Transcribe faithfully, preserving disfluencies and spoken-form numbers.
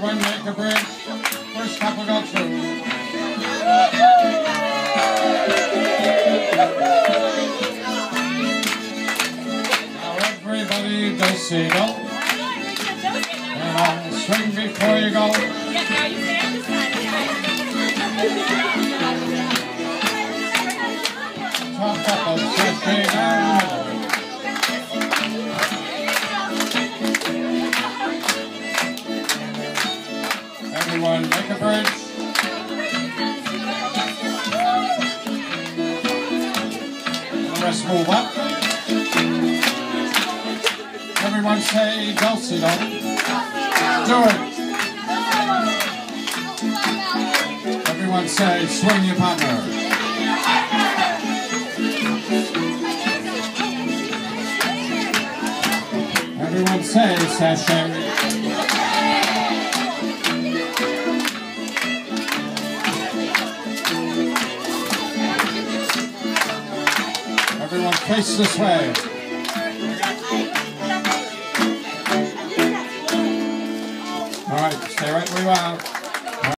Everyone make a bridge. First couple go through. Now everybody does see go. And on the swing before you go. Top couple, just big and everyone make a bridge. And the rest move up. Everyone say Dulce-do. Do it. Everyone say swing your partner. Everyone say sashay. Everyone face this way. All right, stay right where you are.